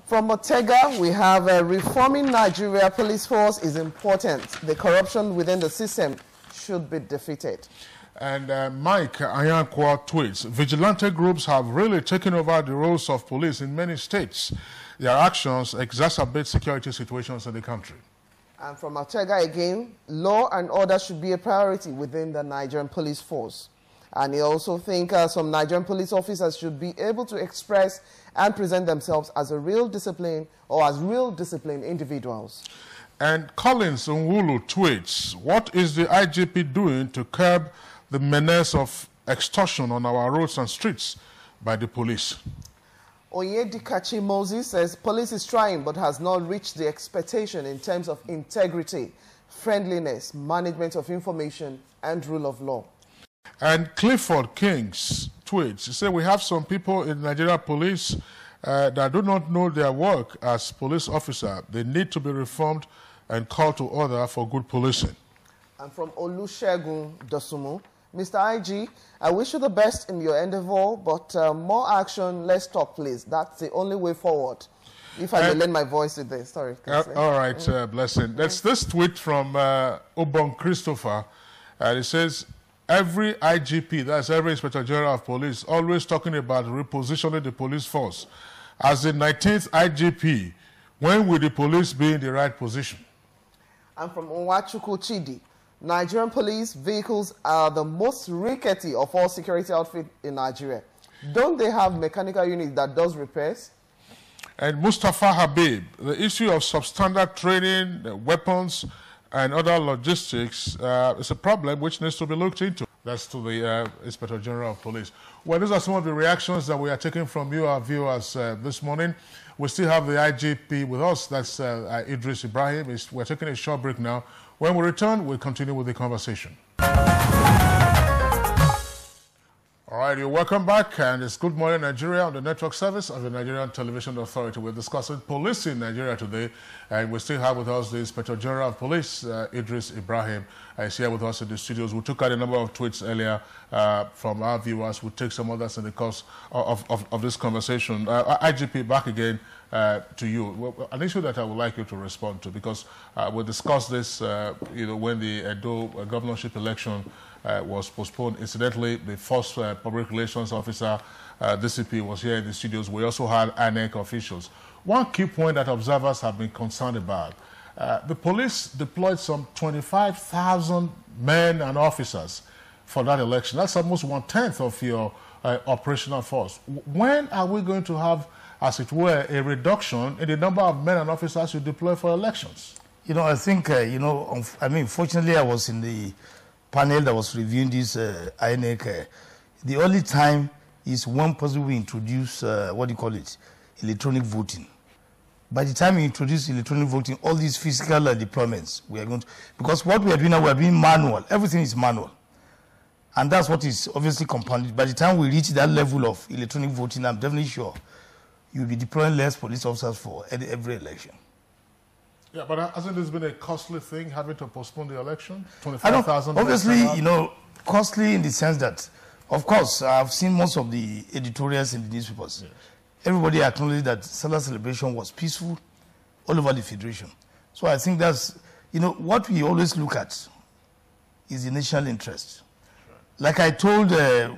From Ortega, we have reforming Nigeria police force is important. The corruption within the system should be defeated. And Mike Ayankwa tweets, vigilante groups have really taken over the roles of police in many states. Their actions exacerbate security situations in the country. And from Ortega again, law and order should be a priority within the Nigerian police force. And he also thinks some Nigerian police officers should be able to express and present themselves as a real discipline or as real disciplined individuals. And Collins Nwulu tweets, what is the IGP doing to curb the menace of extortion on our roads and streets by the police? Oyedikachi Moses says police is trying but has not reached the expectation in terms of integrity, friendliness, management of information, and rule of law. And Clifford Kings tweets, he said, we have some people in Nigeria police that do not know their work as police officer. They need to be reformed and called to order for good policing. And from Olusegun Dosumu, Mr. IG, I wish you the best in your endeavor, but more action, less talk, please. That's the only way forward. If I may lend my voice with this. Sorry. All right, blessing. That's this tweet from Obon Christopher. It says, every IGP, that's every Inspector General of Police, always talking about repositioning the police force. As the 19th IGP, when will the police be in the right position? And from Onwachuku Chidi, Nigerian police vehicles are the most rickety of all security outfits in Nigeria. Don't they have mechanical units that does repairs? And Mustafa Habib, the issue of substandard training, weapons, and other logistics is a problem which needs to be looked into. That's to the Inspector General of Police. Well, these are some of the reactions that we are taking from you, our viewers, this morning. We still have the IGP with us. That's Idris Ibrahim. We're taking a short break now. When we return, we'll continue with the conversation. All right, you're welcome back, and it's Good Morning Nigeria on the network service of the Nigerian Television Authority. We're discussing police in Nigeria today, and we still have with us the Inspector General of Police, Idris Ibrahim, is here with us in the studios. We took out a number of tweets earlier from our viewers. We'll take some others in the course of this conversation. IGP, back again to you. Well, an issue that I would like you to respond to, because we discussed this, when the Edo governorship election was postponed. Incidentally, the first public relations officer, DCP, was here in the studios. We also had INEC officials. One key point that observers have been concerned about, the police deployed some 25,000 men and officers for that election. That's almost 1/10 of your operational force. When are we going to have, as it were, a reduction in the number of men and officers you deploy for elections? I think, fortunately, I was in the panel that was reviewing this INEC. The only time is when possibly we introduce, electronic voting. By the time we introduce electronic voting, all these physical deployments, we are going to, because what we are doing now, we are doing manual. Everything is manual. And that's what is obviously compounded. By the time we reach that level of electronic voting, I'm definitely sure you'll be deploying less police officers for every election. Yeah, but hasn't this been a costly thing, having to postpone the election? 25,000? Obviously, costly in the sense that, of course, I've seen most of the editorials in the newspapers. Yes. Everybody acknowledged that Salah celebration was peaceful all over the Federation. So I think that's, what we always look at is the national interest. Sure. Like I told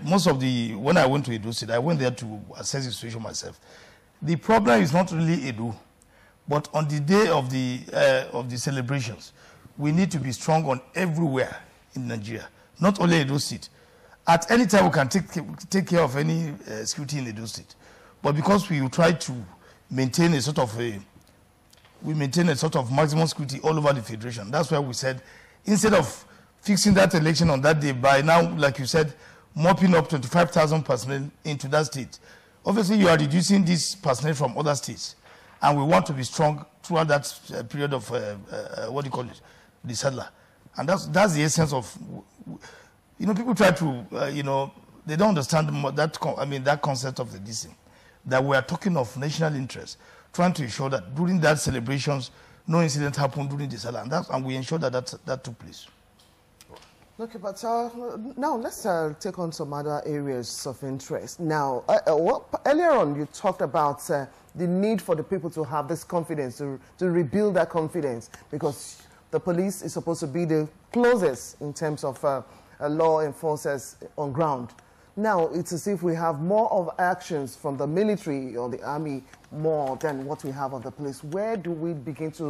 when I went to Edo State, I went there to assess the situation myself. The problem is not really Edo. But on the day of the celebrations, we need to be strong on everywhere in Nigeria, not only Edo State. At any time, we can take care of any security in Edo State. But because we try to maintain a sort of maximum security all over the Federation, that's why we said, instead of fixing that election on that day, by now, like you said, mopping up 25,000 personnel into that state, obviously you are reducing this personnel from other states. And we want to be strong throughout that period of, the Sadler. And that's the essence of, people try to, they don't understand that concept of the DC. That we are talking of national interest, trying to ensure that during that celebrations, no incident happened during the Sadler. And we ensure that that took place. Okay, but now let's take on some other areas of interest. Now, earlier on you talked about the need for the people to have this confidence, to rebuild that confidence, because the police is supposed to be the closest in terms of law enforcers on ground. Now, it's as if we have more of actions from the military or the army more than what we have of the police. Where do we begin to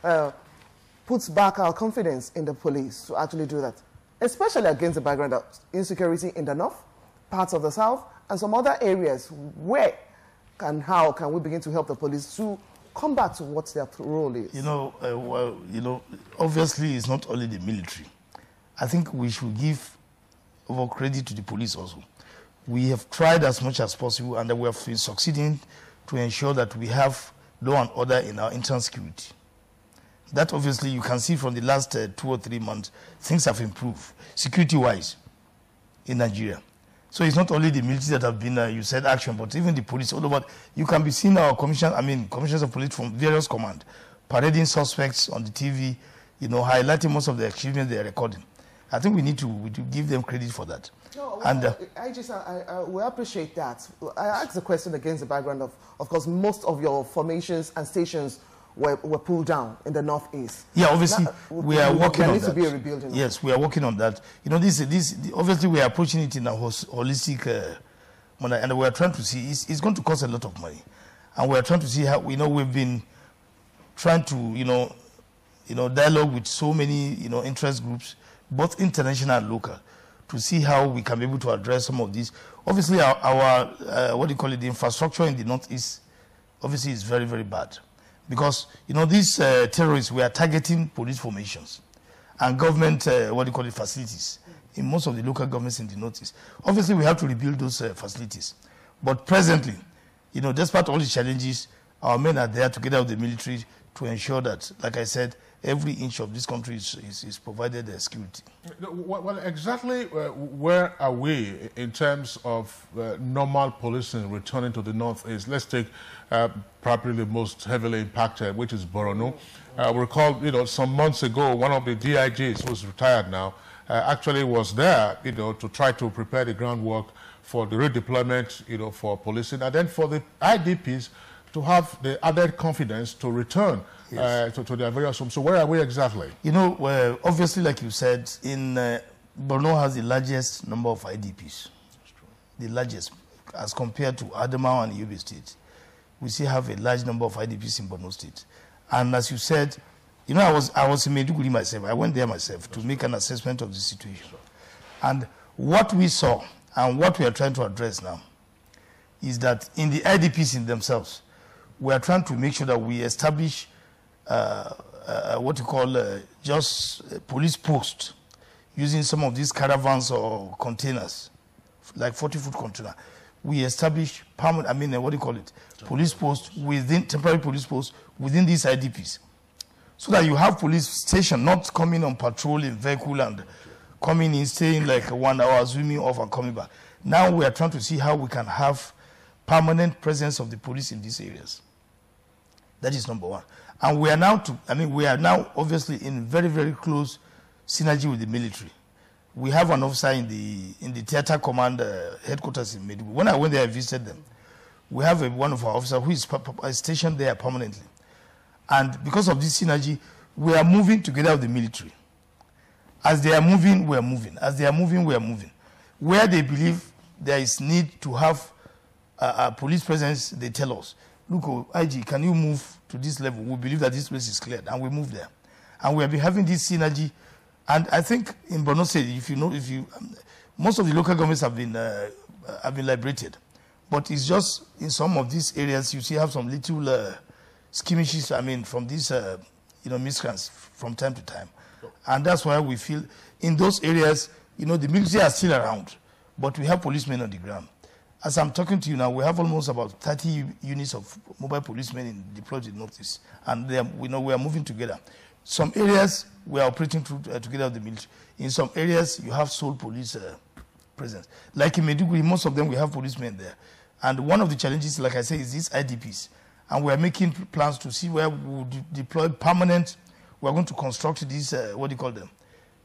put back our confidence in the police to actually do that? Especially against the background of insecurity in the north, parts of the south, and some other areas. Where and how can we begin to help the police to come back to what their role is? Obviously it's not only the military. I think we should give over credit to the police also. We have tried as much as possible, and we have been succeeding to ensure that we have law and order in our internal security. That obviously you can see from the last 2 or 3 months, things have improved security-wise in Nigeria. So it's not only the military that have been, you said, action, but even the police all over. You can be seeing our commissioners of police from various commands parading suspects on the TV, highlighting most of the achievements they are recording. I think we need to give them credit for that. No, well, I we appreciate that. I asked the question against the background of course, most of your formations and stations were pulled down in the northeast. Yeah, obviously we are working on that. There needs to be a rebuilding. Yes, we are working on that. Obviously we are approaching it in a holistic manner, and we are trying to see. It's going to cost a lot of money, and we are trying to see how we've been trying to dialogue with so many interest groups, both international and local, to see how we can be able to address some of these. Obviously, our the infrastructure in the northeast, obviously, is very, very bad. Because, these terrorists were targeting police formations and government, facilities in most of the local governments in the northeast. Obviously, we have to rebuild those facilities. But presently, despite all the challenges, our men are there together with the military to ensure that, like I said, every inch of this country is provided security. Well, exactly where are we in terms of normal policing returning to the northeast? Let's take probably the most heavily impacted, which is Borno. We recall, some months ago, one of the DIGs, who's retired now, actually was there, to try to prepare the groundwork for the redeployment, for policing, and then for the IDPs to have the added confidence to return to their various homes. So where are we exactly? Obviously, like you said, Borno has the largest number of IDPs. That's true. The largest, as compared to Adamawa and Yobe State. We still have a large number of IDPs in Borno State. And as you said, I was in Maiduguri myself. I went there myself to make an assessment of the situation. Sure. And what we saw and what we are trying to address now is that in the IDPs in themselves, we are trying to make sure that we establish just police posts using some of these caravans or containers, like 40-foot container. We establish permanent, police posts temporary police posts within these IDPs, so that you have police station not coming on patrol in vehicle and coming in, staying like 1 hour, zooming off and coming back. Now we are trying to see how we can have permanent presence of the police in these areas. That is number one. And we are now obviously in very, very close synergy with the military. We have an officer in the theater command headquarters in Maiduguri. When I went there, I visited them. We have one of our officers who is stationed there permanently. And because of this synergy, we are moving together with the military. As they are moving, we are moving. As they are moving, we are moving. Where they believe there is need to have a police presence, they tell us, look, IG, can you move to this level? We believe that this place is cleared, and we move there. And we have been having this synergy. And I think in Borno State, most of the local governments have been liberated. But it's just in some of these areas, you have some little skirmishes, from these, miscreants from time to time. And that's why we feel in those areas, the military are still around, but we have policemen on the ground. As I'm talking to you now, we have almost about 30 units of mobile policemen deployed in the Northeast, and we are moving together. Some areas we are operating together with the military. In some areas, you have sole police presence. Like in Maiduguri, most of them we have policemen there. And one of the challenges, like I say, is these IDPs. And we are making plans to see where we will deploy permanent. We are going to construct these,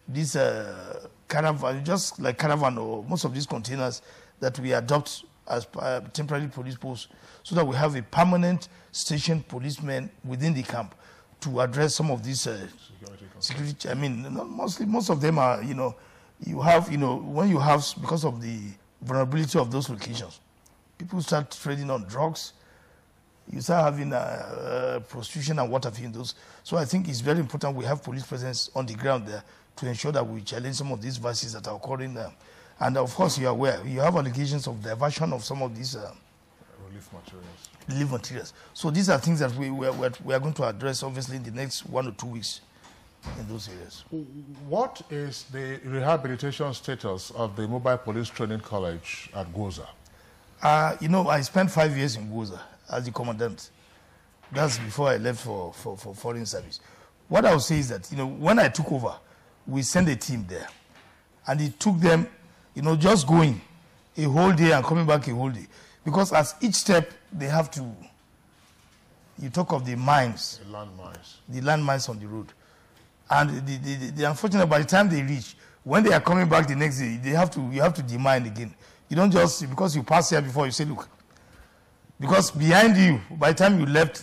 this caravan, just like caravan or most of these containers that we adopt as temporary police posts, so that we have a permanent stationed policeman within the camp to address some of these security. I mean, most of them are, you have, when you have, because of the vulnerability of those locations, people start trading on drugs, you start having prostitution and what have you in those. So I think it's very important we have police presence on the ground there to ensure that we challenge some of these vices that are occurring there. And of course, you are aware, you have allegations of diversion of some of these relief materials. So these are things that we are going to address, obviously, in the next 1 or 2 weeks in those areas. What is the rehabilitation status of the Mobile Police Training College at Goza? I spent 5 years in Goza as the commandant. That's before I left for foreign service. What I would say is that, when I took over, we sent a team there. And it took them, just going a whole day and coming back a whole day. Because as each step, they have to, you talk of the mines. The landmines. The landmines on the road. And the unfortunate, by the time they reach, when they are coming back the next day, you have to demine again. You don't just, because you pass here before, you say, look. Because behind you, by the time you left,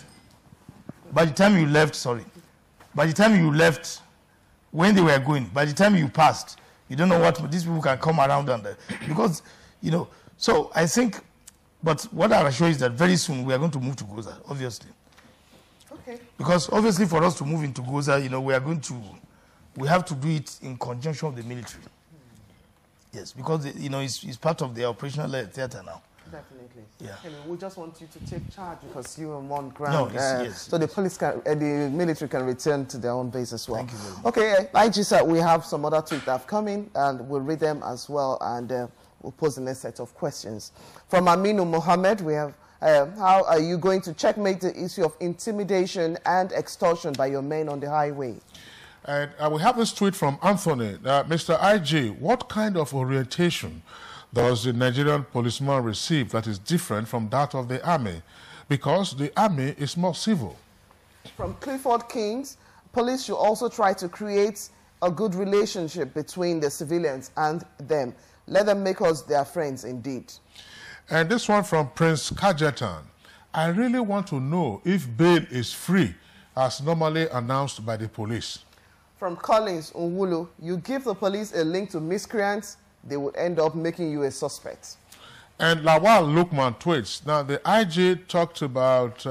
when they were going, by the time you passed, you don't know what these people can come around and because, so I think, but what I assure is that very soon we are going to move to Goza, obviously. Okay. Because obviously for us to move into Goza, we have to do it in conjunction with the military. Yes, because, it's part of the operational theater now. Definitely. Yeah. We just want you to take charge because you are on ground. Yes. So the police the military can return to their own base as well. Thank you very much. Okay, like you said, we have some other tweets that have come in and we'll read them as well and we'll pose the next set of questions. From Aminu Mohammed, we have, how are you going to checkmate the issue of intimidation and extortion by your men on the highway? And we have this tweet from Anthony. Mr. IG, what kind of orientation does the Nigerian policeman receive that is different from that of the army? Because the army is more civil. From Clifford Kings, police should also try to create a good relationship between the civilians and them. Let them make us their friends indeed. And this one from Prince Kajetan. I really want to know if bail is free as normally announced by the police. From Collins Unwulu, you give the police a link to miscreants, they would end up making you a suspect. And Lawal Lukman tweets, now the IG talked about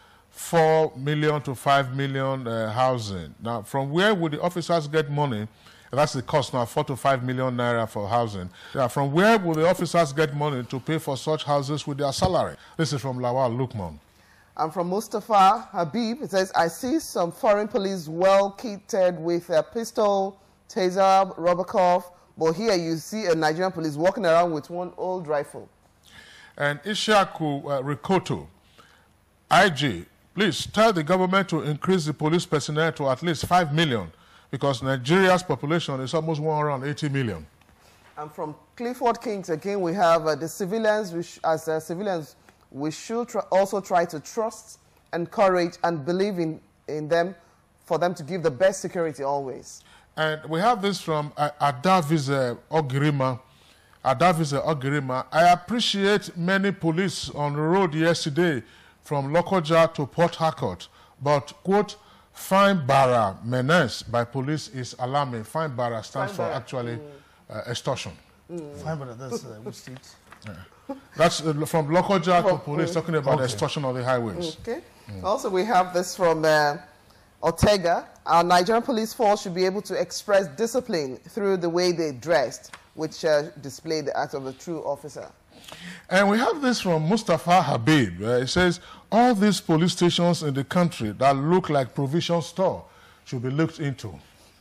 4 million to 5 million housing. Now, from where would the officers get money? That's the cost now, 4 to 5 million naira for housing. From where will the officers get money to pay for such houses with their salary? This is from Lawal Lukman. And from Mustafa Habib, it says, I see some foreign police well kitted with a pistol, taser, rubber cuff, but here you see a Nigerian police walking around with one old rifle. And Ishaku Rikoto, IG, please tell the government to increase the police personnel to at least 5 million because Nigeria's population is almost 180 million. And from Clifford Kings, again, we have the civilians, we should also try to trust, encourage, and believe in them for them to give the best security always. And we have this from Adavize Ogirima. Adavize Ogirima. I appreciate many police on the road yesterday from Lokoja to Port Harcourt, but, quote, fine bara menace by police is alarming. Fine bara stands for actually extortion. Fine bara, that's which state? Yeah. That's from Lokoja to police talking about extortion on the highways. Okay. Also, we have this from Ortega. Our Nigerian police force should be able to express discipline through the way they dressed, which displayed the act of a true officer. And we have this from Mustafa Habib. It says, all these police stations in the country that look like provision store should be looked into.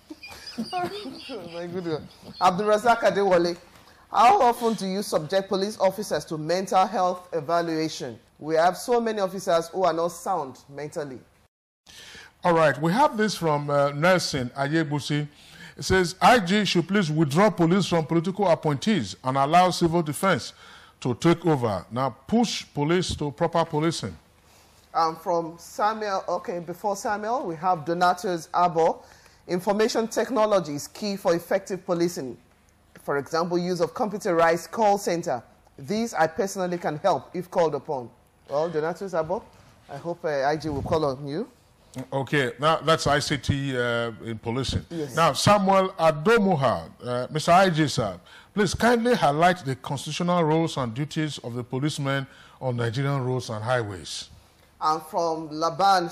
My good one. Abdulrazak Adewale, how often do you subject police officers to mental health evaluation? We have so many officers who are not sound mentally. All right, we have this from Nelson Ayebusi. It says, IG should please withdraw police from political appointees and allow civil defense to take over. Now, push police to proper policing. From Samuel, okay, before Samuel, we have Donatus Abo. Information technology is key for effective policing. For example, use of computerized call center. These I personally can help if called upon. Well, Donatus Abo, I hope IG will call on you. Okay, now that's ICT in policing. Yes. Now, Samuel Adomuha, Mr. IG, sir, please kindly highlight the constitutional roles and duties of the policemen on Nigerian roads and highways. And from Laban,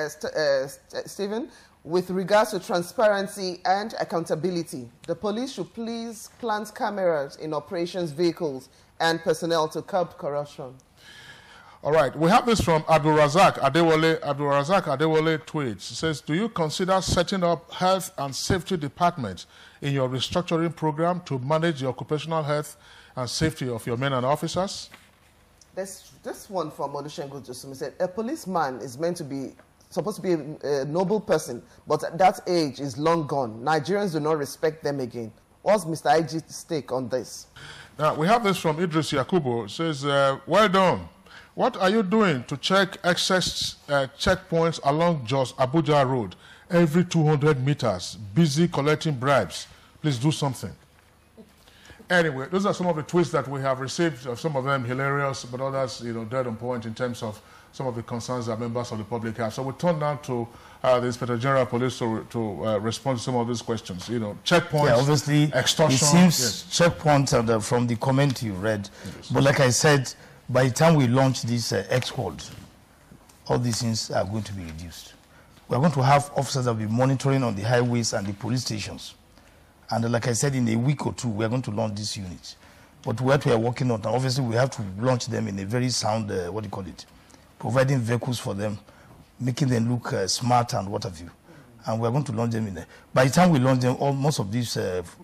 Stephen, with regards to transparency and accountability, the police should please plant cameras in operations vehicles and personnel to curb corruption. All right, we have this from Abdulrazak Adewale. Abdulrazak Adewale tweets, says, do you consider setting up health and safety departments in your restructuring program to manage the occupational health and safety of your men and officers? This one from Olusegun Josumi said, a policeman is supposed to be a noble person, but that age is long gone. Nigerians do not respect them again. What's Mr. IG's take on this? Now, we have this from Idris Yakubu. It says, well done. What are you doing to check excess checkpoints along Jos Abuja Road every 200 meters? Busy collecting bribes. Please do something. Anyway, those are some of the tweets that we have received. Some of them hilarious, but others, dead on point in terms of some of the concerns that members of the public have. So we turn now to the Inspector General of Police to respond to some of these questions. Checkpoints, yeah, obviously, extortion. It seems checkpoints from the comment you read. Yes. But like I said, by the time we launch this X-Squad, all these things are going to be reduced. We're going to have officers that will be monitoring on the highways and the police stations. And like I said, in a week or two, we're going to launch this unit. But what we are working on, obviously, we have to launch them in a very sound, providing vehicles for them, making them look smart and what have you. And we're going to launch them in there. By the time we launch them, most of these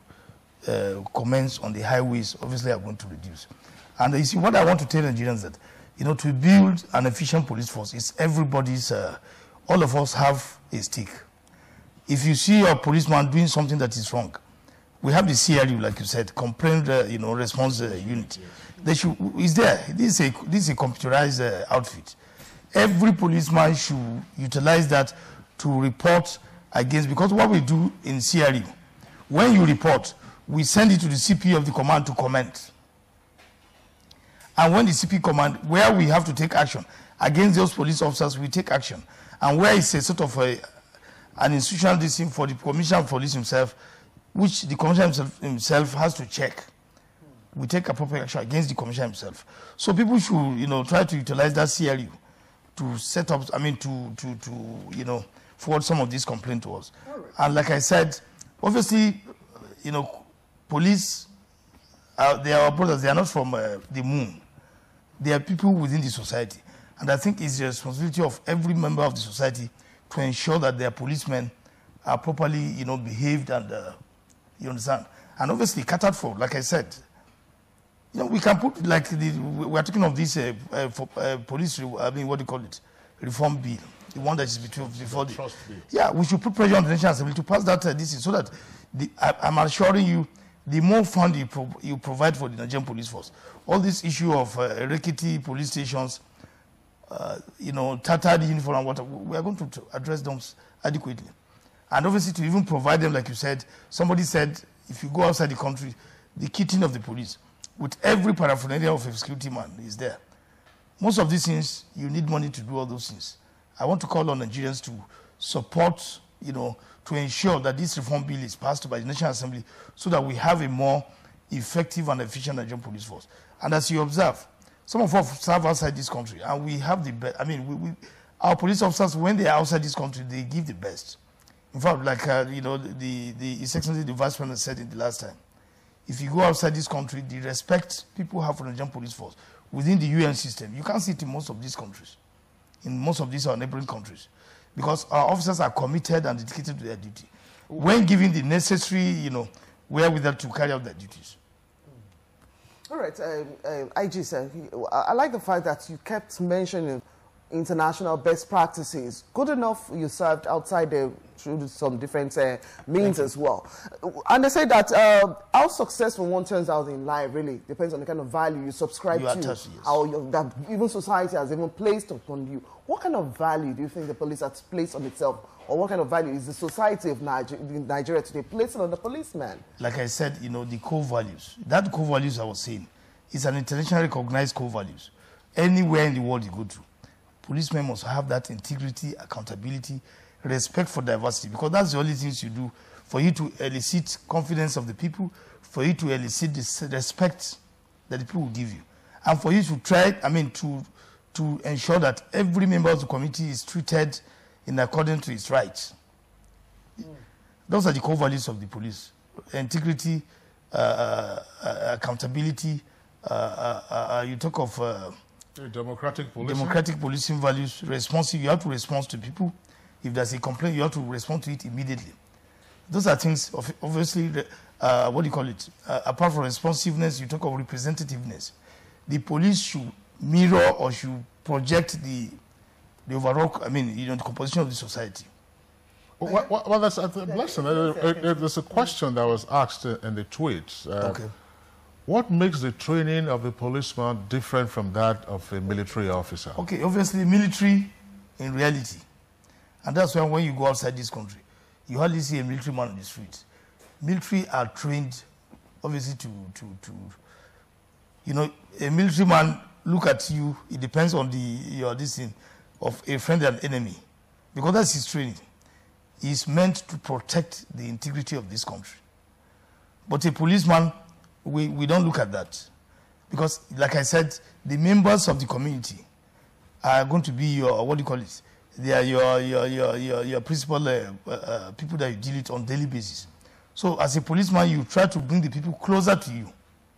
comments on the highways, obviously, are going to reduce. And you see, what I want to tell Nigerians that, to build an efficient police force is everybody's, all of us have a stake. If you see a policeman doing something that is wrong, we have the CRU, like you said, complaint, response unit. They should, is there. This is a computerized outfit. Every policeman should utilize that to report against, because what we do in CRU, when you report, we send it to the CP of the command to comment. And when the CP command, where we have to take action against those police officers, we take action. And where it's a sort of an institutional decision for the Commissioner of Police himself, which the Commissioner himself has to check, we take appropriate action against the Commissioner himself. So people should, try to utilize that CRU to set up, to forward some of these complaints to us. Right. And like I said, obviously, police, they are our brothers. They are not from the moon. They are people within the society. And I think it's the responsibility of every member of the society to ensure that their policemen are properly, behaved and, you understand? And obviously catered for, like I said. We can put, we are talking of this police, reform bill, the one that is before the trust bill. Yeah, we should put pressure on the National Assembly to pass that, so that, I'm assuring you, the more fund you provide for the Nigerian police force, all this issue of rickety police stations, tattered uniform and what, we are going to address them adequately. And obviously to even provide them, like you said, somebody said, if you go outside the country, the kitting of the police, with every paraphernalia of a security man is there. Most of these things, you need money to do all those things. I want to call on Nigerians to support, to ensure that this reform bill is passed by the National Assembly so that we have a more effective and efficient Nigerian police force. And as you observe, some of us serve outside this country, and we have the best. Our police officers, when they are outside this country, they give the best. In fact, like, His Excellency the Vice President said it the last time, if you go outside this country, the respect people have for the Nigerian police force within the UN system, you can't see it in most of these countries, in most of these our neighboring countries, because our officers are committed and dedicated to their duty when given the necessary, wherewithal to carry out their duties. All right, IG, sir, I like the fact that you kept mentioning international best practices. Good enough you served outside there through some different means as well. And they say that how successful one turns out in life really depends on the kind of value you subscribe to, yes. how that even society has even placed upon you. What kind of value do you think the police has placed on itself, or what kind of value is the society of Nigeria today placing on the policeman? Like I said, you know, the core values. That core values I was saying is an internationally recognized core values. Anywhere in the world you go to, policemen must have that integrity, accountability, respect for diversity, because that's the only things you do for you to elicit confidence of the people, for you to elicit the respect that the people will give you, and for you to try, I mean, to ensure that every member of the community is treated in accordance to its rights. Those are the core values of the police: integrity, accountability. You talk of democratic policing. Democratic policing values, responsive. You have to respond to people. If there's a complaint, you have to respond to it immediately. Those are things, obviously, what do you call it? Apart from responsiveness, you talk of representativeness. The police should mirror or should project the overall, I mean, you know, the composition of the society. Well, that's a blessing. There's a question that was asked in the tweets. Okay. What makes the training of the policeman different from that of a military officer? Okay, obviously, military in reality. And that's why when you go outside this country, you hardly see a military man on the street. Military are trained, obviously, you know, a military man look at you, it depends on your this thing of a friend and enemy. Because that's his training. He's meant to protect the integrity of this country. But a policeman, we don't look at that. Because, like I said, the members of the community are going to be your, what do you call it? They are your principal people that you deal with on a daily basis. So as a policeman, you try to bring the people closer to you.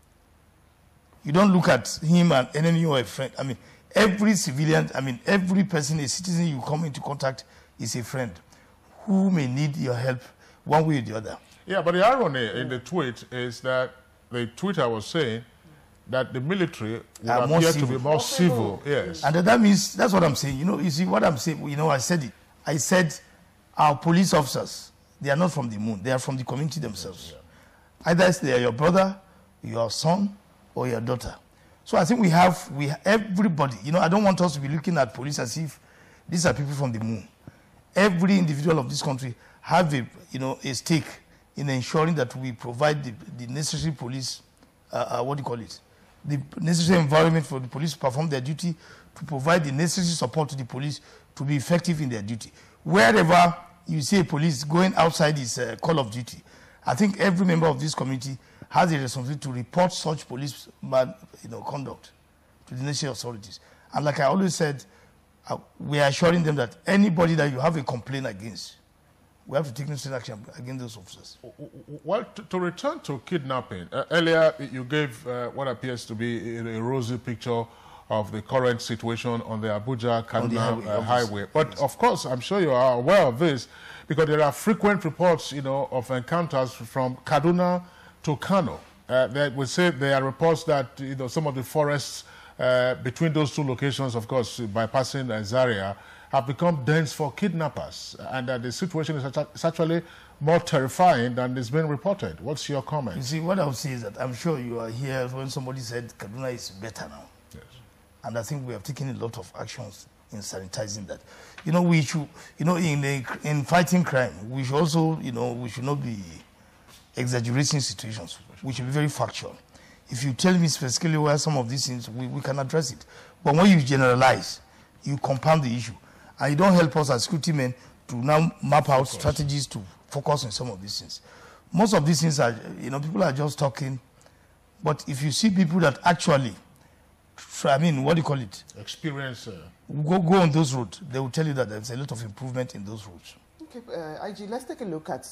You don't look at him an enemy or a friend. I mean, every civilian, I mean, every person, a citizen you come into contact is a friend who may need your help one way or the other. Yeah, but the irony in the tweet is that the tweeter was saying that the military would appear to be more civil. Yes. And that means, that's what I'm saying. You know, you see what I'm saying, you know, I said it. I said our police officers, they are not from the moon. They are from the community themselves. Yeah. Either they are your brother, your son, or your daughter. So I think we have everybody. You know, I don't want us to be looking at police as if these are people from the moon. Every individual of this country have a stake in ensuring that we provide the necessary police, what do you call it? The necessary environment for the police to perform their duty, to provide the necessary support to the police to be effective in their duty. Wherever you see a police going outside his call of duty, I think every member of this community has a responsibility to report such police conduct to the necessary authorities. And like I always said, we are assuring them that anybody that you have a complaint against, we have to take necessary action against those officers. Well, to return to kidnapping, earlier you gave what appears to be a rosy picture of the current situation on the Abuja-Kaduna highway. But yes, of course, I'm sure you are aware of this because there are frequent reports, of encounters from Kaduna to Kano. That would say there are reports that some of the forests between those two locations, of course, bypassing Zaria, have become dense for kidnappers, and that the situation is actually more terrifying than is being reported. What's your comment? You see, what I would say is that I'm sure you are here when somebody said Kaduna is better now. Yes. And I think we have taken a lot of actions in sanitizing that. We should, in fighting crime, we should also, we should not be exaggerating situations. We should be very factual. If you tell me specifically where some of these things, we can address it. But when you generalize, you compound the issue. And you don't help us as security men to now map out strategies to focus on some of these things. Most of these things are, people are just talking. But if you see people that actually, what do you call it? Experience. Go on those roads, they will tell you that there's a lot of improvement in those roads. Okay, IG, let's take a look at,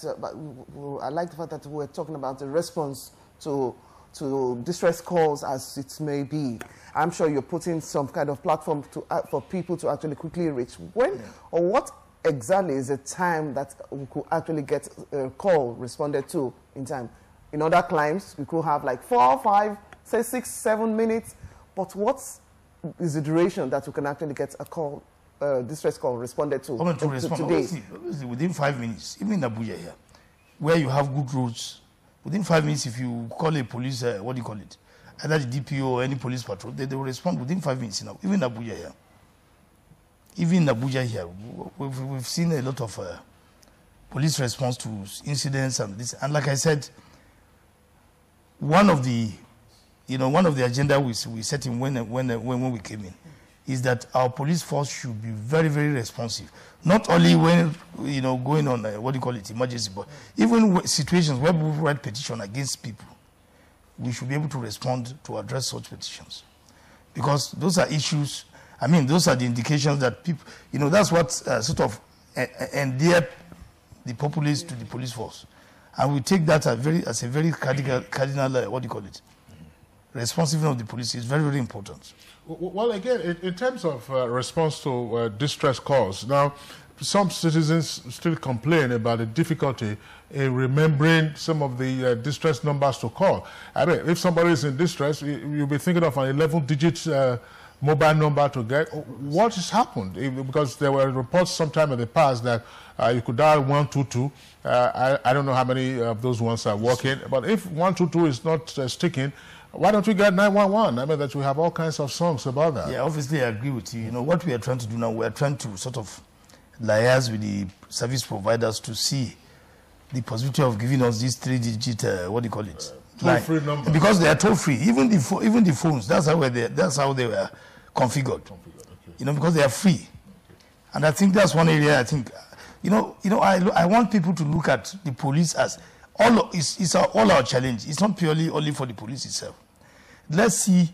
I like the fact that we're talking about the response to distress calls as it may be. I'm sure you're putting some kind of platform for people to actually quickly reach. When or what exactly is the time that we could actually get a call responded to in time? In other climes, we could have like 4, 5, say 6, 7 minutes. But what is the duration that we can actually get a call distress call responded to, today? Obviously, within 5 minutes, even in Abuja here, where you have good roads, within 5 minutes, if you call a police, what do you call it, either the DPO or any police patrol, they will respond within 5 minutes. Even in Abuja here. Even in Abuja here, we've seen a lot of police response to incidents and this. And like I said, one of the agenda we set in when we came in is that our police force should be very, very responsive. Not only when, going on, emergency, but even situations where people write petition against people, we should be able to respond to address such petitions. Because those are issues, those are the indications that people, that's what sort of endeared the populace to the police force. And we take that as a very cardinal, responsiveness of the police is very, very important. Well, again, in terms of response to distress calls, now, some citizens still complain about the difficulty in remembering some of the distress numbers to call. If somebody is in distress, you'll be thinking of an 11-digit mobile number to get. What has happened? Because there were reports sometime in the past that you could dial 122. I don't know how many of those ones are working, but if 122 is not sticking, why don't we get 911? That we have all kinds of songs about that. Yeah, obviously I agree with you. What we are trying to do now, we are trying to sort of liaise with the service providers to see the possibility of giving us this 3-digit, toll-free number. Because they are toll-free. Even the phones, that's how they were configured. Okay. Because they are free. Okay. And I think that's one area. I think, I want people to look at the police as it's all our challenge. It's not purely only for the police itself. Let's see,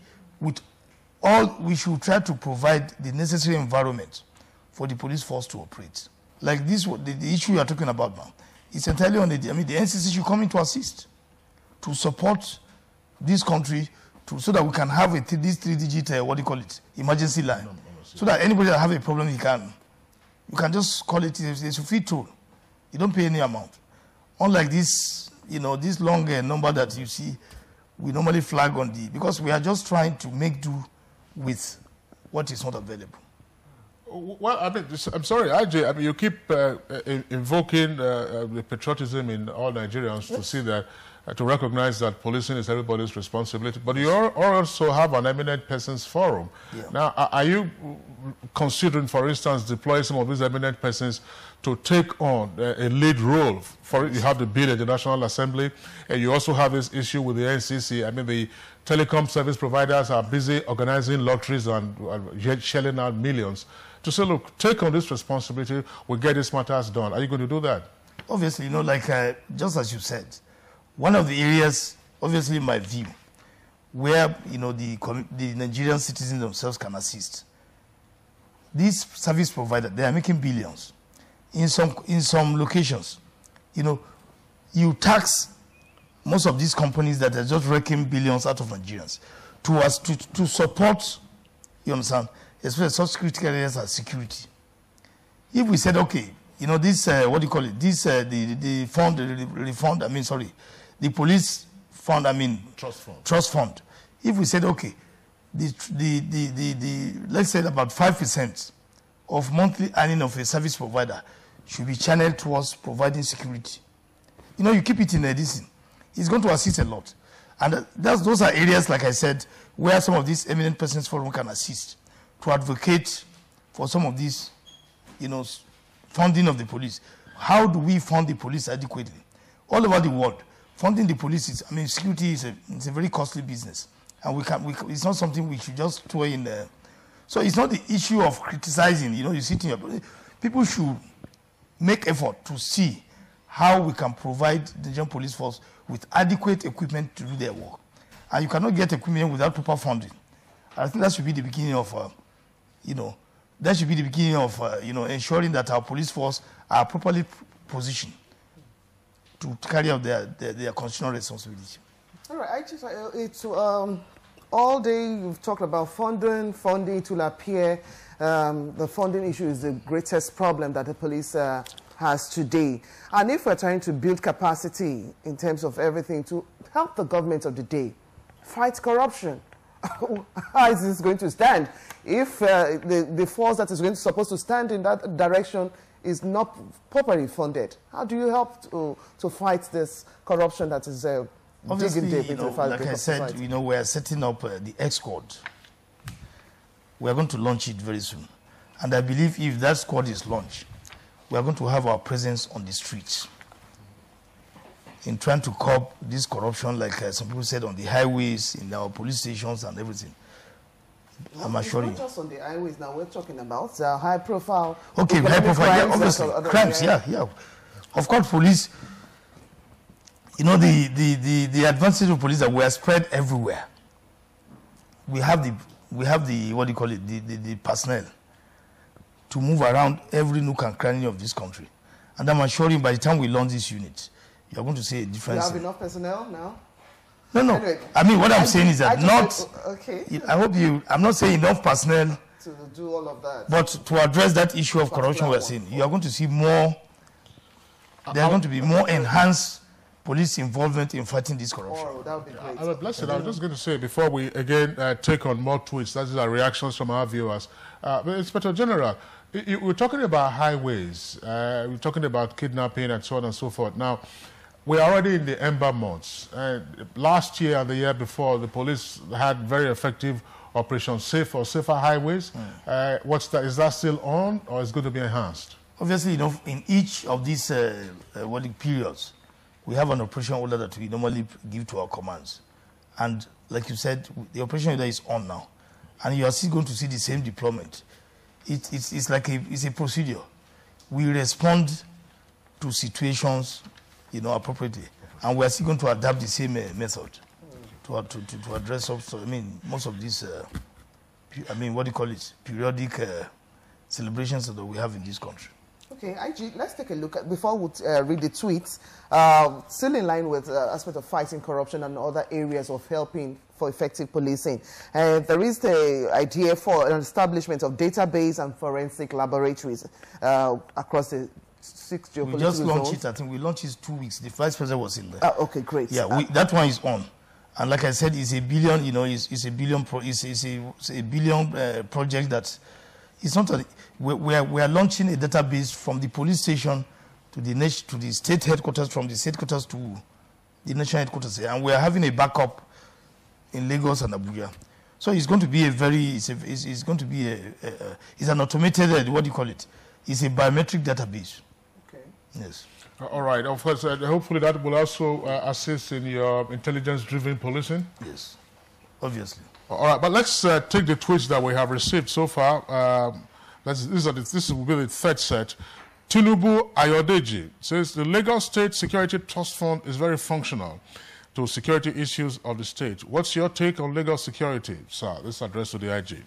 we should try to provide the necessary environment for the police force to operate. Like this, the issue you are talking about now, it's entirely on the NCC should come in to assist, to support this country, so that we can have this 3-digit, emergency line. So that anybody that have a problem, you can just call it, it's a free tool. You don't pay any amount. Unlike this, this long number that you see, we normally flag on because we are just trying to make do with what is not available. Well, I'm sorry, IJ, you keep invoking the patriotism in all Nigerians to see that, to recognize that policing is everybody's responsibility. But you also have an eminent persons forum. Yeah. Now, are you considering, for instance, deploying some of these eminent persons to take on a lead role? You have the bill at the National Assembly, and you also have this issue with the NCC. The telecom service providers are busy organizing lotteries and shelling out millions to say, look, take on this responsibility, we'll get these matters done. Are you going to do that? Obviously, just as you said, one of the areas, obviously in my view, where, the Nigerian citizens themselves can assist. These service providers, they are making billions. In some locations, you tax most of these companies that are just raking billions out of Nigerians to support, you understand, especially such critical areas as security. If we said, okay, this, the fund, the police fund, trust fund. If we said, okay, let's say about 5% of monthly earning of a service provider should be channeled towards providing security. You keep it in this, it's going to assist a lot. And those are areas, like I said, where some of these eminent persons forum can assist to advocate for some of these, funding of the police. How do we fund the police adequately? All over the world, funding the police is, security is a very costly business. And it's not something we should just throw in there. So it's not the issue of criticizing, you sit in your... People should make effort to see how we can provide the Nigerian police force with adequate equipment to do their work. And you cannot get equipment without proper funding. I think that should be the beginning of, ensuring that our police force are properly positioned to carry out their constitutional responsibility. All right, it's all day you've talked about funding. It will appear the funding issue is the greatest problem that the police has today. And if we're trying to build capacity in terms of everything to help the government of the day fight corruption, how is this going to stand if the force that is supposed to stand in that direction is not properly funded? How do you help to fight this corruption that is digging deep into the fabric like I said, society? we are setting up the X-Squad. We are going to launch it very soon. And I believe if that squad is launched, we are going to have our presence on the streets in trying to curb this corruption, like some people said, on the highways, in our police stations and everything. I'm assuring you. It's not just on the highways now. We're talking about high-profile. Okay, high-profile, yeah, obviously. Crimes, yeah. Of course, police, the advantage of police that we are spread everywhere. We have the what do you call it, the personnel to move around every nook and cranny of this country. And I'm assuring by the time we launch this unit, you're going to see a difference. You have enough personnel now? No. Anyway, I mean, what I'm saying is that okay. I'm not saying enough personnel to do all of that. But to address that issue of corruption we're seeing, you are going to see more, there are going to be more enhanced police involvement in fighting this corruption. Oh, that would be great. I'm blessed. I was just going to say, before we again take on more tweets, that is our reactions from our viewers. But Inspector General, we're talking about highways, we're talking about kidnapping and so on and so forth. Now, we're already in the ember months. Last year and the year before, the police had very effective Operation Safe or Safer Highways. Is that still on, or is it going to be enhanced? Obviously, in each of these periods, we have an operation order that we normally give to our commands. And like you said, the operation order is on now. And you are still going to see the same deployment. It's like it's a procedure. We respond to situations, appropriately. And we are still going to adapt the same method to address also, most of these, periodic celebrations that we have in this country. Okay, IG, let's take a look at, before we read the tweets, still in line with aspect of fighting corruption and other areas of helping for effective policing. There is the idea for an establishment of database and forensic laboratories across the 6 geopolitical zones. We just launched it. I think we launched it 2 weeks. The Vice President was in there. Okay, great. Yeah, that one is on. And like I said, it's a billion, it's a billion project that it's not we are launching a database from the police station to the state headquarters, from the state headquarters to the national headquarters, and we are having a backup in Lagos and Abuja. So it's going to be it's going to be it's an automated, what do you call it? It's a biometric database. Okay. Yes. All right. Of course, hopefully that will also assist in your intelligence-driven policing. Yes, obviously. All right, but let's take the tweets that we have received so far. This will be the third set. Tinubu Ayodeji says the Lagos State Security Trust Fund is very functional to security issues of the state. What's your take on Lagos security, sir? This is addressed to the IG.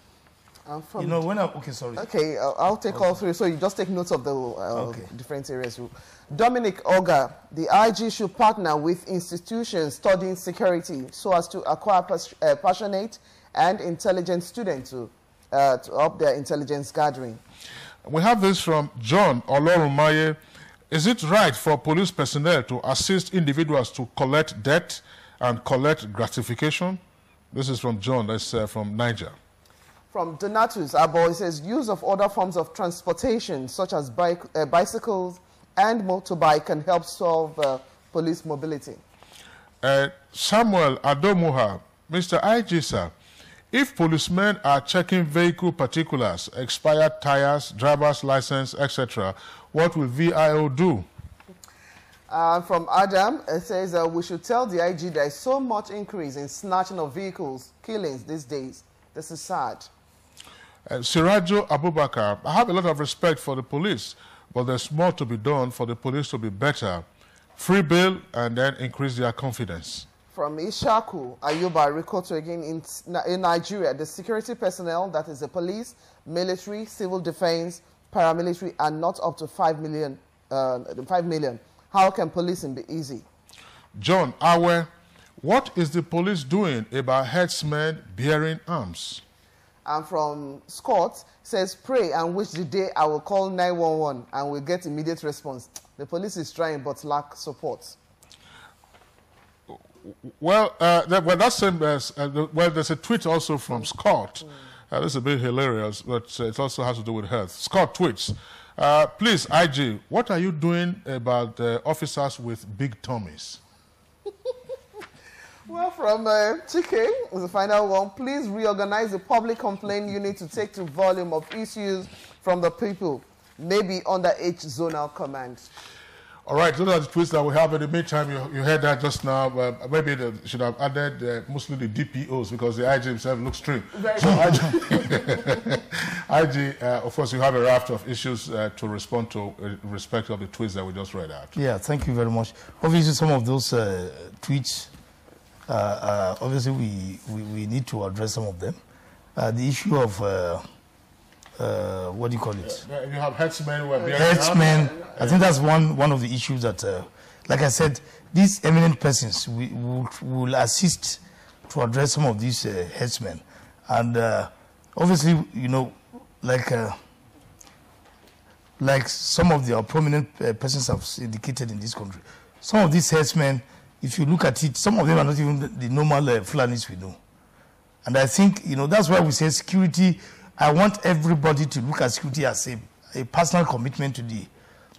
Okay, I'll take all three. So you just take notes of the different areas. Dominic Oga, the IG should partner with institutions studying security so as to acquire passionate and intelligent students to up their intelligence gathering. We have this from John Olorumaye. Is it right for police personnel to assist individuals to collect debt and collect gratification? This is from John, that's from Niger. From Donatus, our boy says, use of other forms of transportation, such as bicycles and motorbike, can help solve police mobility. Samuel Adomuha, Mr. IG, sir, if policemen are checking vehicle particulars, expired tires, driver's license, etc., what will VIO do? From Adam, it says, we should tell the IG there is so much increase in snatching of vehicles, killings these days. This is sad. Sirajo Abubakar, I have a lot of respect for the police, but there's more to be done for the police to be better. Free bail and then increase their confidence. From Ishaku Ayuba Rikoto again, in Nigeria, the security personnel, that is the police, military, civil defense, paramilitary, are not up to 5 million. How can policing be easy? John Awe, what is the police doing about headsmen bearing arms? And from Scott, says, pray and wish the day I will call 911 and will get immediate response. The police is trying but lack support. Well, that's well, there's a tweet also from Scott. This is a bit hilarious, but it also has to do with health. Scott tweets, please, IG, what are you doing about officers with big tummies? Well, from Chike, was the final one. Please reorganize the public complaint unit to take the volume of issues from the people, maybe under each zonal command. All right, those are the tweets that we have. In the meantime, you heard that just now. Maybe they should have added mostly the DPOs because the IG himself looks trim. So IG, of course, you have a raft of issues to respond to in respect of the tweets that we just read out. Yeah, thank you very much. Obviously, some of those tweets, obviously, we need to address some of them. The issue of what do you call it? You have headsmen. Headsmen. I think that's one of the issues that, like I said, these eminent persons will assist to address some of these headsmen. And obviously, you know, like some of the prominent persons have indicated in this country, some of these headsmen, if you look at it, some of them are not even the normal Fulanis we know. And I think, you know, that's why we say security. I want everybody to look at security as a personal commitment to the.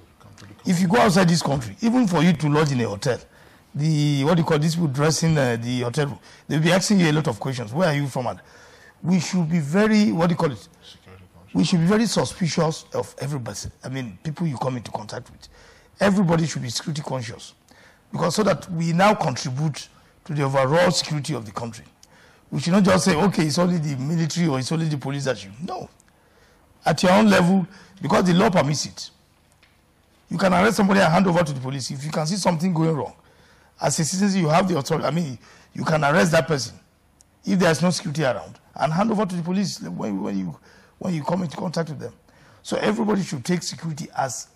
If you go outside this country, even for you to lodge in a hotel, what do you call this? People dressing the hotel room, they'll be asking you a lot of questions. Where are you from? And we should be very, what do you call it? We should be very suspicious of everybody. I mean, people you come into contact with. Everybody should be security conscious, because so that we now contribute to the overall security of the country. We should not just say, okay, it's only the military or it's only the police that you. No. At your own level, because the law permits it. You can arrest somebody and hand over to the police. If you can see something going wrong, as a citizen, you have the authority. I mean, you can arrest that person if there is no security around and hand over to the police when you come into contact with them. So everybody should take security as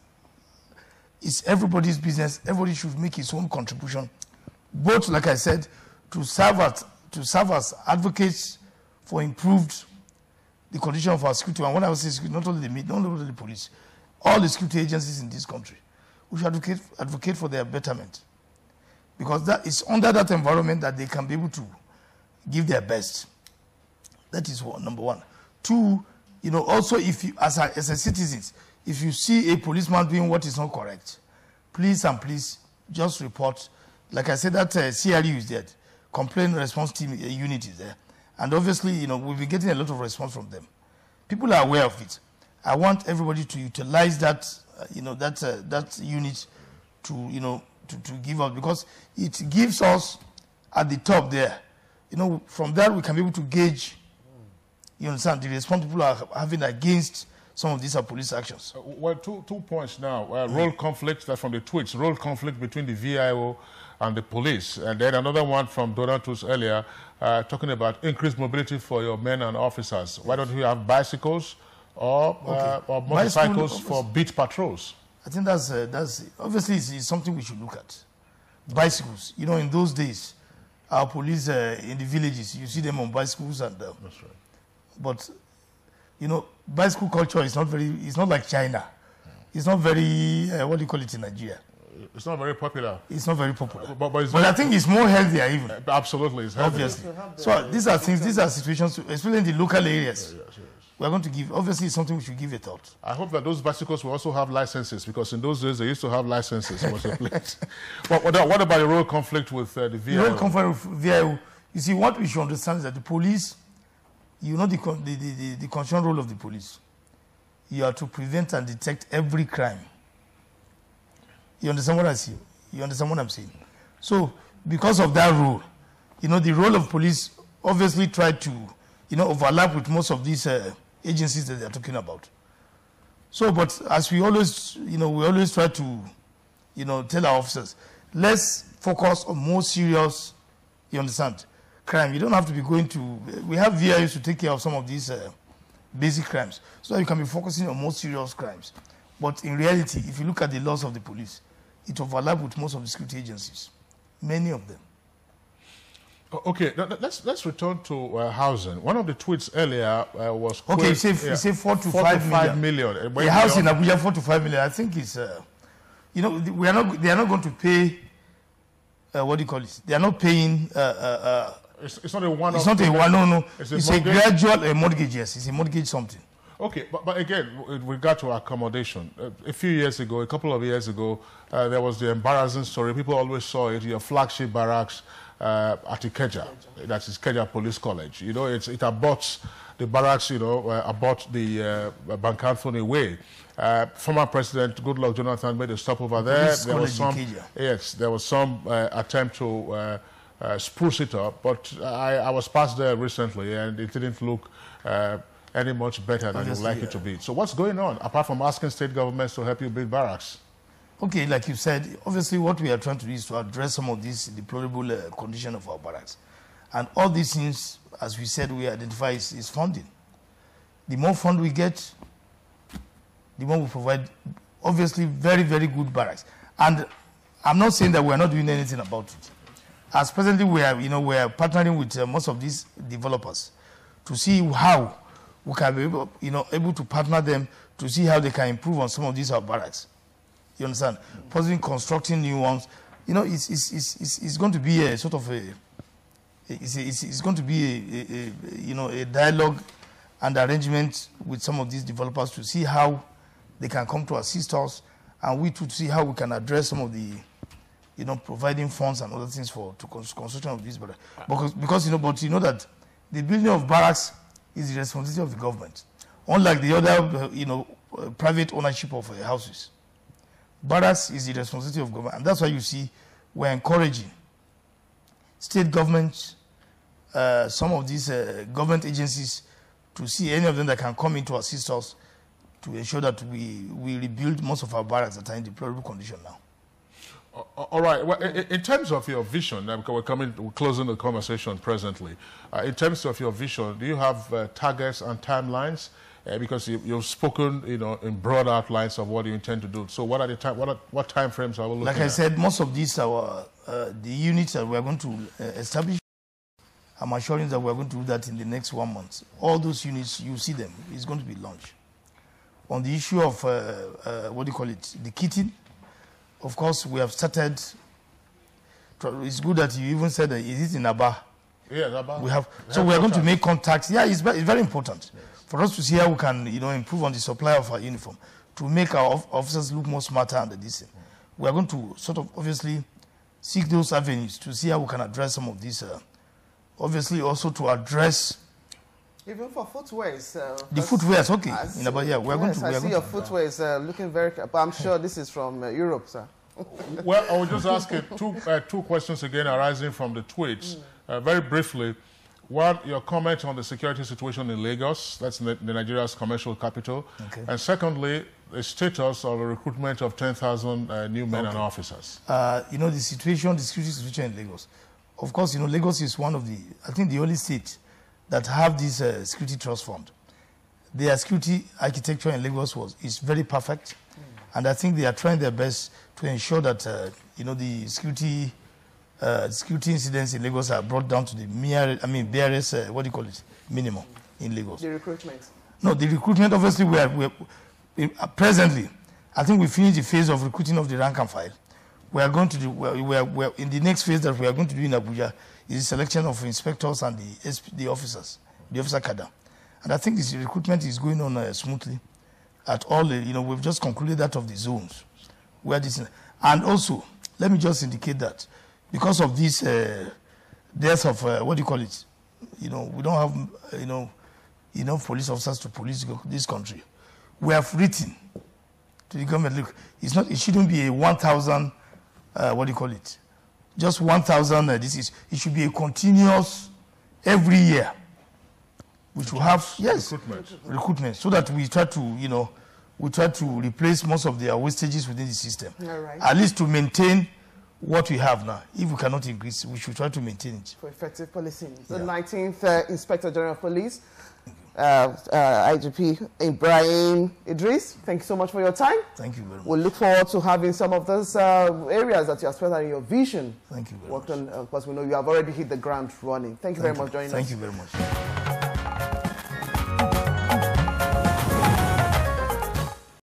it's everybody's business. Everybody should make his own contribution, both, like I said, to serve as advocates for improved the condition of our security. And when I was saying security, not only the police, all the security agencies in this country, we should advocate for their betterment, because that is under that environment that they can be able to give their best. That is number one. Two, you know, also if you, as a citizen, if you see a policeman doing what is not correct, please just report. Like I said, that CRU is there, complaint response team unit is there, and obviously, you know, we've been getting a lot of response from them. People are aware of it. I want everybody to utilize that, you know, that unit to, you know, to give out, because it gives us at the top there, you know, from there we can be able to gauge, you understand, the response people are having against some of these police actions. Well, two points now. Role conflict, that's from the tweets, role conflict between the VIO and the police. And then another one from Donatus earlier, talking about increased mobility for your men and officers. Why don't you have bicycles or motorcycles for beat patrols? I think that's obviously it's something we should look at. Bicycles, you know, in those days, our police in the villages, you see them on bicycles, and that's right. But you know, bicycle culture is not like China. It's not very what do you call it in Nigeria? It's not very popular. It's not very popular. But I think it's more healthier even. Absolutely, it's healthier. Obviously. So these are things, these are situations, especially in the local areas. Yes. We're going to give, obviously it's something we should give a thought. I hope that those bicycles will also have licenses, because in those days they used to have licenses. What about the road conflict with the VIO? The road conflict with VIO, you see, what we should understand is that the police, you know, the constitutional role of the police, you are to prevent and detect every crime. You understand what I see? You understand what I'm saying? So, because of that role, you know, the role of police obviously tried to, you know, overlap with most of these agencies that they're talking about. So, but as we always, you know, we always try to, you know, tell our officers, let's focus on more serious, you understand, crime. You don't have to be going to, we have VIOs to take care of some of these basic crimes, so that you can be focusing on more serious crimes. But in reality, if you look at the laws of the police, it overlaps with most of the security agencies, many of them. Okay, let's return to housing. One of the tweets earlier was... Okay, you say 4 to 5 million. A house in Abuja, 4 to 5 million. I think it's, you know, they are not going to pay what do you call it? They are not paying. It's not a one-off. It's not a one. No. It's a gradual mortgage. Yes, it's a mortgage something. Okay, but again, with regard to accommodation, a few years ago, a couple of years ago, there was the embarrassing story. People always saw it. Your flagship barracks at Ikeja, that is Ikeja Police College. You know, it abuts the barracks. You know, about the Bank Anthony Way. Former President Goodluck Jonathan made a stop over there. There was some attempt to spruce it up, but I was past there recently, and it didn't look any much better than you'd like it to be. So what's going on, apart from asking state governments to help you build barracks? Okay, like you said, obviously what we are trying to do is to address some of this deplorable condition of our barracks. And all these things, as we said, we identify is funding. The more fund we get, the more we provide, obviously, very, very good barracks. And I'm not saying that we are not doing anything about it. As presently, we are partnering with most of these developers to see how we can be able to partner them to see how they can improve on some of these barracks. You understand? Possibly constructing new ones. You know, it's going to be a sort of it's going to be a dialogue and arrangement with some of these developers to see how they can come to assist us, and we too to see how we can address some of the providing funds and other things for construction of these barracks. Because but you know that the building of barracks is the responsibility of the government, unlike the other private ownership of houses. Barracks is the responsibility of government, and that's why you see we're encouraging state governments, some of these government agencies, to see any of them that can come in to assist us to ensure that we rebuild most of our barracks that are in deplorable condition now. All right. Well, in terms of your vision, because we're closing the conversation presently. In terms of your vision, do you have targets and timelines? Because you've spoken, in broad outlines of what you intend to do. So, what are the what time frames are we looking at? Like I said, most of these are the units that we are going to establish. I'm assuring that we are going to do that in the next 1 month. All those units, you see them, is going to be launched. On the issue of the kitting. Of course, we have started. It's good that you even said that it is in Aba. Yeah, Aba. We have. So we are going to make contacts. Yeah, it's very important for us to see how we can, improve on the supply of our uniform to make our officers look more smarter and decent. We are going to sort of obviously seek those avenues to see how we can address some of these. Obviously, also to address. Even for footwear, the footwear is okay. I see your footwear is looking very. But I'm sure this is from Europe, sir. Well, I will just ask you two questions again arising from the tweets. Very briefly, one, your comment on the security situation in Lagos. That's the Nigeria's commercial capital. Okay. And secondly, the status of the recruitment of 10,000 new men and officers. The security situation in Lagos. Of course, Lagos is one of the only state that have this security trust fund. Their security architecture in Lagos is very perfect, and I think they are trying their best to ensure that the security incidents in Lagos are brought down to the barest minimum in Lagos. The recruitment. No, the recruitment. Obviously, we are presently. I think we finished the phase of recruiting of the rank and file. We are going to do. We are in the next phase that we are going to do in Abuja. Is the selection of inspectors and the officers, the officer cadre. And I think this recruitment is going on smoothly at all. We've just concluded that of the zones. Where this, and also, let me just indicate that because of this death of, we don't have, enough police officers to police this country. We have written to the government, look, it shouldn't be a 1,000, just 1,000. It should be a continuous every year. Which will have recruitment, so that we try to replace most of their wastages within the system. Right. At least to maintain what we have now. If we cannot increase, we should try to maintain it for effective policing. The 19th Inspector General of Police, IGP Ibrahim Idris, thank you so much for your time. Thank you very much. We'll look forward to having some of those areas that you have spent on your vision. Thank you very much. Of course, we know you have already hit the ground running. Thank you very much for joining us. Thank you very much.